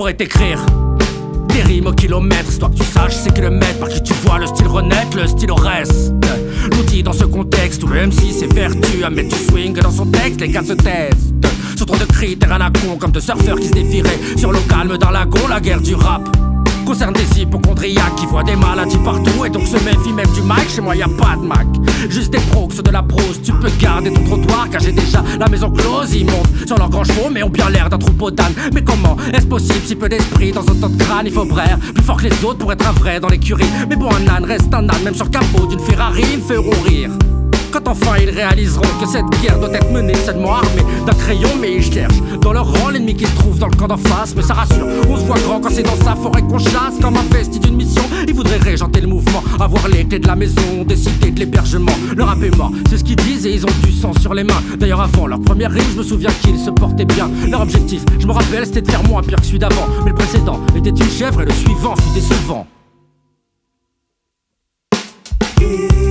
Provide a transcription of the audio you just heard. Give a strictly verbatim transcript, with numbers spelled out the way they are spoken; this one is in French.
pourrait t'écrire des rimes au kilomètre, histoire que tu saches ces kilomètres par qui tu vois le style renaître, le style reste. L'outil dans ce contexte où le M C s'évertue à mettre du swing dans son texte, les gars se testent sur trop de critères à la con, comme de surfeurs qui se défieraient sur le calme dans la go. La guerre du rap concerne des hypochondriaques qui voient des maladies partout et donc se méfient même du mic. Chez moi y a pas de Mac, juste des prox de la prose. Tu peux garder ton trottoir car j'ai déjà la maison close. Ils montent sur leurs grands chevaux mais ont bien l'air d'un troupeau d'ânes. Mais comment est-ce possible si peu d'esprit dans autant de crâne? Il faut braire plus fort que les autres pour être un vrai dans l'écurie. Mais bon, un âne reste un âne, même sur le capot d'une Ferrari. Ils me feront rire quand enfin ils réaliseront que cette guerre doit être menée seulement armée d'un crayon. Mais ils cherchent dans leur rang l'ennemi qui se trouve dans le camp d'en face. Mais ça rassure, on se voit grand quand c'est dans sa forêt qu'on chasse. Comme un vestige d'une mission, ils voudraient régenter le mouvement, avoir les clés de la maison, décider de l'hébergement. Le rap est mort, c'est ce qu'ils disent et ils ont du sang sur les mains. D'ailleurs avant leur première rime, je me souviens qu'ils se portaient bien. Leur objectif, je me rappelle, c'était de faire moins pire que celui d'avant. Mais le précédent était une chèvre et le suivant fut décevant.